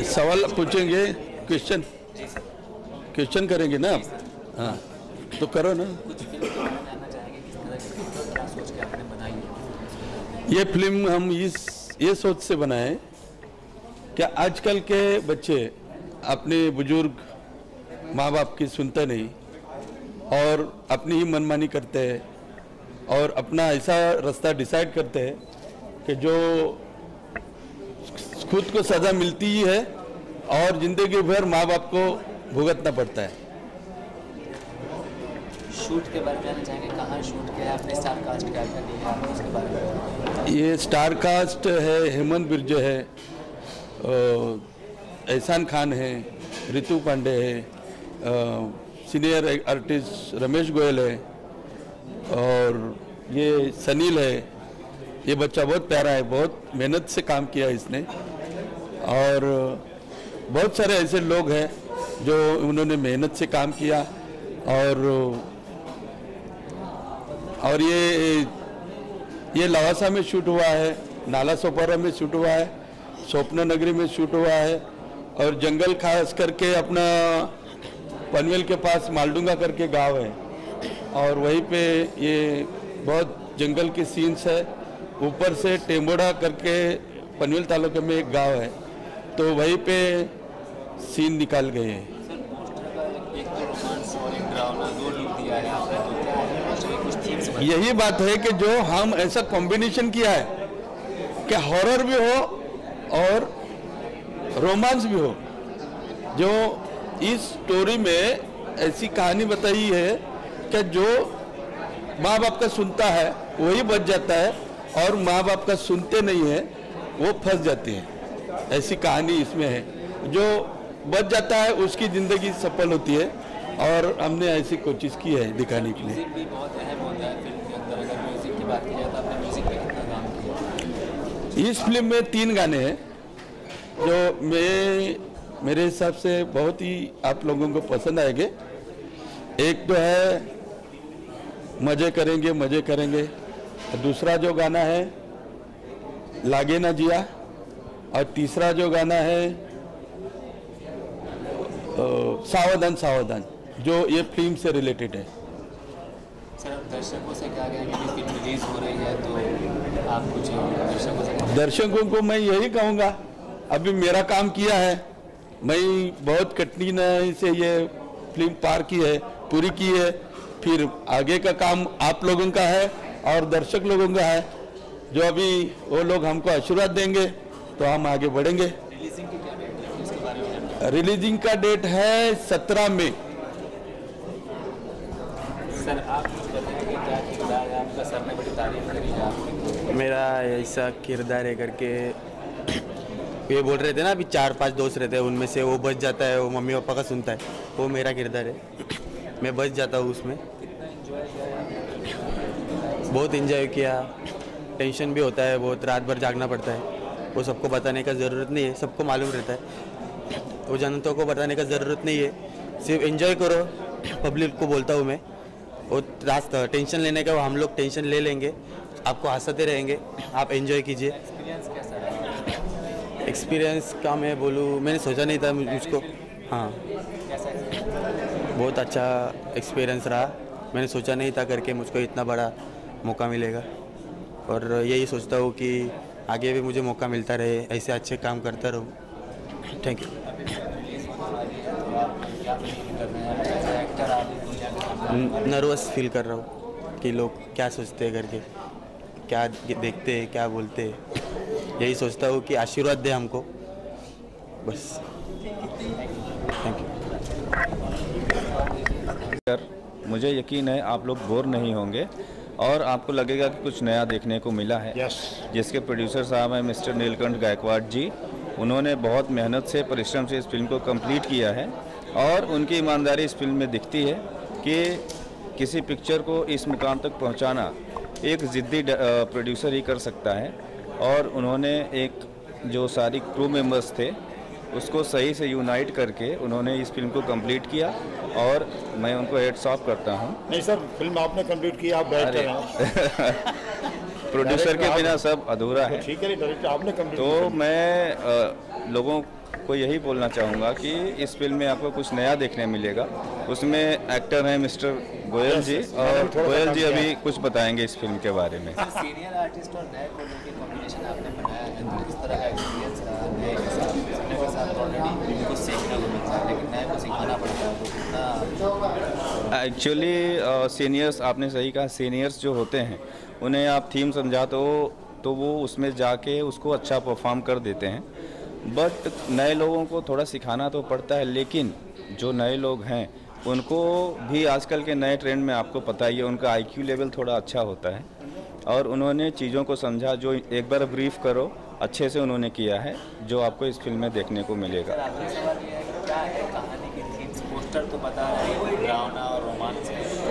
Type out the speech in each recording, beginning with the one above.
सवाल पूछेंगे, question question करेंगे ना आप? हाँ तो करो ना। ये फिल्म हम ये सोच से बनाए कि आजकल के बच्चे अपने बुजुर्ग माँ बाप की सुनते नहीं और अपनी ही मनमानी करते हैं और अपना ऐसा रास्ता डिसाइड करते हैं कि जो खुद को सज़ा मिलती ही है और ज़िंदगी भर माँ बाप को भुगतना पड़ता है। शूट के बारे में जानना चाहेंगे, कहाँ शूट किया है आपने, स्टार कास्ट क्या क्या दिया है उसके बारे में? ये स्टार कास्ट है, हेमंत बिरजे है, एहसान खान है, रितु पांडे है, सीनियर आर्टिस्ट रमेश गोयल है और ये सनील है। ये बच्चा बहुत प्यारा है, बहुत मेहनत से काम किया इसने और बहुत सारे ऐसे लोग हैं जो उन्होंने मेहनत से काम किया और ये लवासा में शूट हुआ है, नाला सोपारा में शूट हुआ है, स्वप्न नगरी में शूट हुआ है और जंगल खास करके अपना पनवेल के पास मालडूंगा करके गांव है और वहीं पे ये बहुत जंगल के सीन्स है। ऊपर से टेम्बोड़ा करके पनवेल तालुके में एक गांव है तो वहीं पे सीन निकाल गए हैं। यही बात है कि जो हम ऐसा कॉम्बिनेशन किया है कि हॉरर भी हो और रोमांस भी हो। जो इस स्टोरी में ऐसी कहानी बताई है कि जो माँ बाप का सुनता है वही बच जाता है और माँ बाप का सुनते नहीं है वो फंस जाते हैं। ऐसी कहानी इसमें है। जो बच जाता है उसकी ज़िंदगी सफल होती है और हमने ऐसी कोशिश की है दिखाने के लिए। म्यूजिक भी बहुत अहम होता है फिल्म के अंदर। अगर म्यूजिक की बात की जाए तो आपने म्यूजिक पे कितना काम किया? इस फिल्म में 3 गाने हैं जो मेरे हिसाब से बहुत ही आप लोगों को पसंद आएंगे। एक तो है मज़े करेंगे मज़े करेंगे, दूसरा जो गाना है लागे ना जिया और तीसरा जो गाना है सावधान सावधान, जो ये फिल्म से रिलेटेड है। सर दर्शकों से कहा गया कि फिल्म रिलीज हो रही है तो आप कुछ दर्शकों से? दर्शकों को मैं यही कहूँगा, अभी मेरा काम किया है, मैं बहुत कठिनाई से ये फिल्म पार की है, पूरी की है। फिर आगे का काम आप लोगों का है और दर्शक लोगों का है। जो अभी वो लोग हमको आशीर्वाद देंगे तो हम आगे बढ़ेंगे। रिलीजिंग की क्या डेट है इसके बारे में? रिलीजिंग का डेट है 17 मई। सर आप कुछ बताएंगे क्या किरदार है आपका? सर ने बड़ी तारीफ करी है आपकी। मेरा ऐसा किरदार है करके ये बोल रहे थे ना, अभी 4-5 दोस्त रहते हैं, उनमें से वो बच जाता है, वो मम्मी पापा का सुनता है, वो मेरा किरदार है। मैं बच जाता हूँ उसमें। बहुत एंजॉय किया। टेंशन भी होता है, बहुत रात भर जागना पड़ता है, वो सबको बताने का ज़रूरत नहीं है, सबको मालूम रहता है, वो जनता को बताने का ज़रूरत नहीं है। सिर्फ एंजॉय करो, पब्लिक को बोलता हूँ मैं। वो रास्ता टेंशन लेने का, वो हम लोग टेंशन ले लेंगे, आपको हंसाते रहेंगे, आप एंजॉय कीजिए। एक्सपीरियंस कैसा रहा? एक्सपीरियंस का मैं बोलूँ, मैंने सोचा नहीं था मुझको। हाँ, बहुत अच्छा एक्सपीरियंस रहा। मैंने सोचा नहीं था करके मुझको इतना बड़ा मौका मिलेगा और यही सोचता हूँ कि आगे भी मुझे मौका मिलता रहे, ऐसे अच्छे काम करता रहूँ। Thank you. नर्वस फील कर रहा हूँ कि लोग क्या सोचते हैं करके, क्या देखते हैं, क्या बोलते हैं। यही सोचता हूँ कि आशीर्वाद दे हमको, बस। Thank you. मुझे यकीन है आप लोग बोर नहीं होंगे और आपको लगेगा कि कुछ नया देखने को मिला है। जिसके प्रोड्यूसर साहब हैं मिस्टर नीलकंठ गायकवाड़ जी। उन्होंने बहुत मेहनत से, परिश्रम से इस फिल्म को कंप्लीट किया है और उनकी ईमानदारी इस फिल्म में दिखती है कि किसी पिक्चर को इस मुकाम तक पहुंचाना एक ज़िद्दी प्रोड्यूसर ही कर सकता है। और उन्होंने एक जो सारी क्रू मेंबर्स थे उसको सही से यूनाइट करके उन्होंने इस फिल्म को कंप्लीट किया और मैं उनको हेड्स ऑफ करता हूं। नहीं सर, फिल्म आपने कंप्लीट की, आप बैठ कर प्रोड्यूसर के बिना सब अधूरा है। ठीक है, डायरेक्टर आपने कंप्लीट। तो मैं लोगों आपको यही बोलना चाहूँगा कि इस फिल्म में आपको कुछ नया देखने मिलेगा। उसमें एक्टर हैं मिस्टर गोयल जी, और गोयल जी अभी कुछ बताएंगे इस फिल्म के बारे में। सीनियर आर्टिस्ट और नए को लेकर कॉम्बिनेशन आपने बनाया है, तो किस तरह का एक्सपीरियंस रहा? नए के साथ ऑलरेडी कुछ सीखने को मिलता है, लेकिन नए को सिखाना पड़ता है, तो कितना? एक्चुअली सीनियर्स, आपने सही कहा, सीनियर्स जो होते हैं उन्हें आप थीम समझा तो वो उसमें जाके उसको अच्छा परफॉर्म कर देते हैं। बट नए लोगों को थोड़ा सिखाना तो पड़ता है, लेकिन जो नए लोग हैं उनको भी आजकल के नए ट्रेंड में आपको पता ही है, उनका आईक्यू लेवल थोड़ा अच्छा होता है और उन्होंने चीज़ों को समझा। जो एक बार ब्रीफ करो अच्छे से उन्होंने किया है, जो आपको इस फिल्म में देखने को मिलेगा। क्या है कहानी की थीम्स? पोस्टर तो बता रहे हैं ड्रामा और रोमांस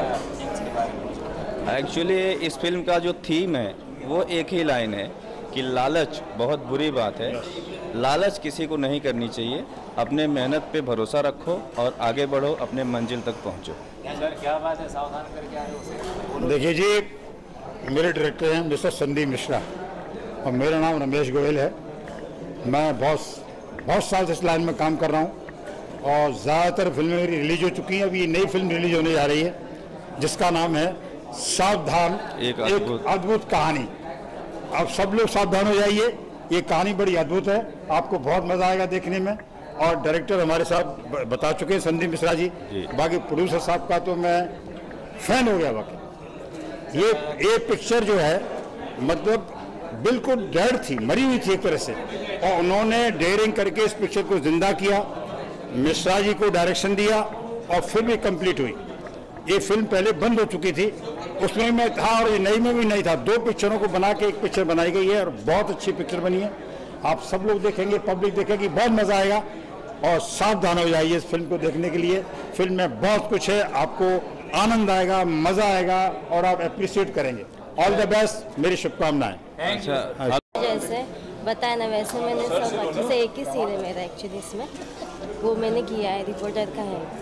के बारे में। एक्चुअली इस फिल्म का जो थीम है वो एक ही लाइन है कि लालच बहुत बुरी बात है, लालच किसी को नहीं करनी चाहिए, अपने मेहनत पे भरोसा रखो और आगे बढ़ो, अपने मंजिल तक पहुंचो। क्या बात है, सावधान करके आए उसे। देखिए जी, मेरे डायरेक्टर हैं मिस्टर संदीप मिश्रा और मेरा नाम रमेश गोयल है। मैं बहुत साल से इस लाइन में काम कर रहा हूँ और ज़्यादातर फिल्में मेरी रिलीज हो चुकी हैं। अभी नई फिल्म रिलीज होने जा रही है जिसका नाम है सावधान, एक अद्भुत कहानी। अब सब लोग सावधान हो जाइए, ये कहानी बड़ी अद्भुत है, आपको बहुत मजा आएगा देखने में। और डायरेक्टर हमारे साथ बता चुके हैं संदीप मिश्रा जी। बाकी प्रोड्यूसर साहब का तो मैं फैन हो गया। बाकी ये पिक्चर जो है मतलब बिल्कुल डेड थी, मरी हुई थी एक तरह से, और उन्होंने डेयरिंग करके इस पिक्चर को जिंदा किया, मिश्रा जी को डायरेक्शन दिया और फिर भी कंप्लीट हुई। ये फिल्म पहले बंद हो चुकी थी, उसमें मैं था और ये नई में भी नहीं था। 2 पिक्चरों को बना के एक पिक्चर बनाई गई है और बहुत अच्छी पिक्चर बनी है। आप सब लोग देखेंगे, पब्लिक देखेगी, बहुत मजा आएगा और सावधान हो जाइए इस फिल्म को देखने के लिए। फिल्म में बहुत कुछ है, आपको आनंद आएगा, मजा आएगा और आप अप्रिशिएट करेंगे। ऑल द बेस्ट, मेरी शुभकामनाएं। जैसे बताया ना वैसे मैंने सब अच्छे से, एक ही सीन है मेरा एक्चुअली इसमें, वो मैंने किया है, रिपोर्टर का है।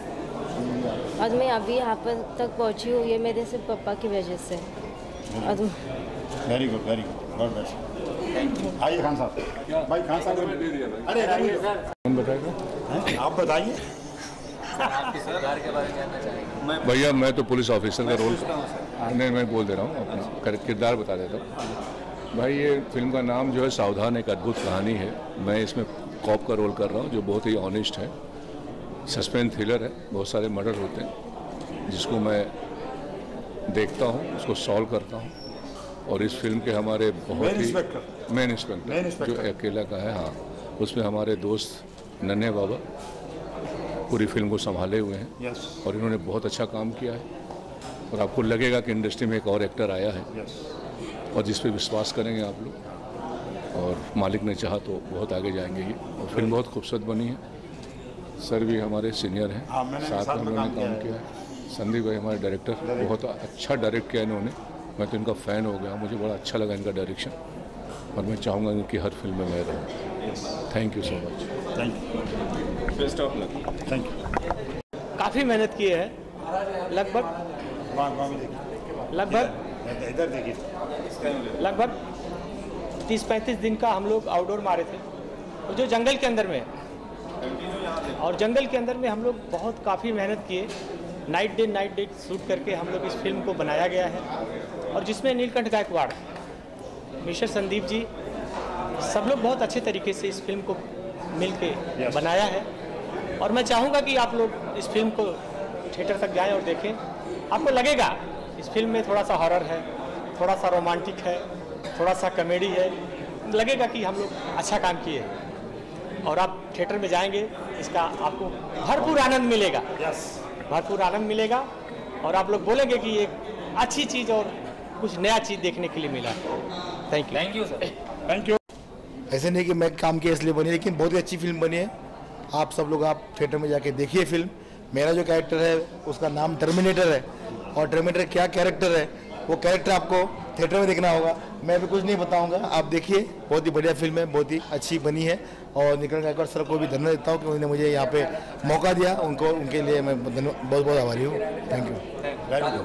और मैं अभी यहाँ पर तक पहुँची हूँ, ये मेरे सिर्फ पापा की वजह से। और very good, very good, God bless. आइए खान साहब। भाई खान साहब, अरे कौन बताएगा? आप बताइए। भैया मैं तो पुलिस ऑफिसर का रोल नहीं, मैं बोल दे रहा हूँ, अपना किरदार बता देता हूँ। भाई ये फिल्म का नाम जो है सावधान, एक अद्भुत कहानी है। मैं इसमें कॉप का रोल कर रहा हूँ जो बहुत ही ऑनेस्ट है, सस्पेंस थ्रिलर है। बहुत सारे मर्डर होते हैं जिसको मैं देखता हूँ, उसको सॉल्व करता हूँ। और इस फिल्म के हमारे बहुत ही मेन इंस्पेक्टर जो अकेला का है, हाँ, उसमें हमारे दोस्त नन्हे बाबा पूरी फिल्म को संभाले हुए हैं और इन्होंने बहुत अच्छा काम किया है। और आपको लगेगा कि इंडस्ट्री में एक और एक्टर आया है और जिस पे विश्वास करेंगे आप लोग, और मालिक ने चाहा तो बहुत आगे जाएंगे ये। और फिल्म बहुत खूबसूरत बनी है। सर भी हमारे सीनियर हैं, साथ में उन्होंने काम किया है। संदीप भाई हमारे डायरेक्टर, बहुत अच्छा डायरेक्ट किया इन्होंने। मैं तो इनका फ़ैन हो गया, मुझे बड़ा अच्छा लगा इनका डायरेक्शन और मैं चाहूँगा इनकी हर फिल्म में मैं रहूँ। Thank you so much. Thank you, best of luck. Thank you. काफ़ी मेहनत की है, लगभग इधर देखिए, लगभग 30-35 दिन का हम लोग आउटडोर मारे थे, और जो जंगल के अंदर में है। और जंगल के अंदर में हम लोग बहुत काफ़ी मेहनत किए, नाइट डे शूट करके हम लोग इस फिल्म को बनाया गया है। और जिसमें नीलकंठ गायकवाड़, मिस्टर संदीप जी, सब लोग बहुत अच्छे तरीके से इस फिल्म को मिल के बनाया है। और मैं चाहूँगा कि आप लोग इस फिल्म को थिएटर तक जाएं और देखें। आपको लगेगा इस फिल्म में थोड़ा सा हॉरर है, थोड़ा सा रोमांटिक है, थोड़ा सा कॉमेडी है, लगेगा कि हम लोग अच्छा काम किए हैं। और आप थिएटर में जाएंगे, इसका आपको भरपूर आनंद मिलेगा, भरपूर आनंद मिलेगा। और आप लोग बोलेंगे कि एक अच्छी चीज़ और कुछ नया चीज़ देखने के लिए मिला। Thank you sir. Thank you. ऐसे नहीं कि मैं काम किया इसलिए बनी, लेकिन बहुत ही अच्छी फिल्म बनी है। आप सब लोग आप थिएटर में जाके देखिए फिल्म। मेरा जो कैरेक्टर है उसका नाम टर्मिनेटर है, और टर्मिनेटर क्या कैरेक्टर है वो कैरेक्टर आपको थिएटर में देखना होगा। मैं अभी कुछ नहीं बताऊंगा, आप देखिए। बहुत ही बढ़िया फिल्म है, बहुत ही अच्छी बनी है। और नीलकंठ गायकवाड़ सर को भी धन्यवाद देता हूँ कि उन्होंने मुझे यहाँ पे मौका दिया, उनके लिए मैं बहुत बहुत आभारी हूँ। Thank you.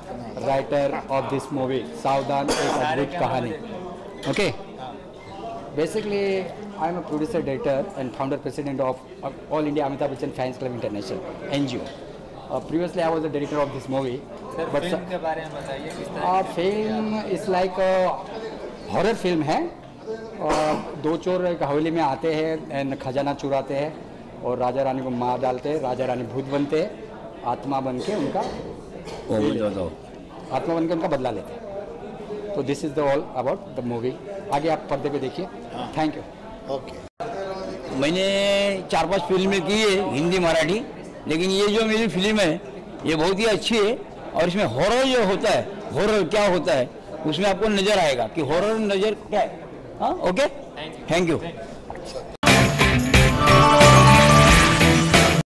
Writer of this movie Savdhan, एक अद्भुत कहानी। Okay, Basically, I am a producer, director, and founder president of All India Amitabh Bachchan Fans Club International (NGO). Previously, I was the director of this movie. Sir film के बारे में बताइए किस तरह film इस लाइक हॉरर फिल्म है। दो चोर एक हवेली में आते हैं एंड खजाना चुराते हैं और राजा रानी को मार डालते हैं। राजा रानी भूत बनते हैं, आत्मा बन के उनका बदला लेते हैं। तो this is the all about the movie. आगे आप पर्दे पे देखिए। Thank you. ओके। मैंने 4-5 फिल्में की है, हिंदी मराठी, लेकिन ये जो मेरी फिल्म है ये बहुत ही अच्छी है। और इसमें हॉरर जो होता है, हॉरर क्या होता है उसमें आपको नज़र आएगा कि हॉरर नज़र क्या है। हाँ, ओके, थैंक यू।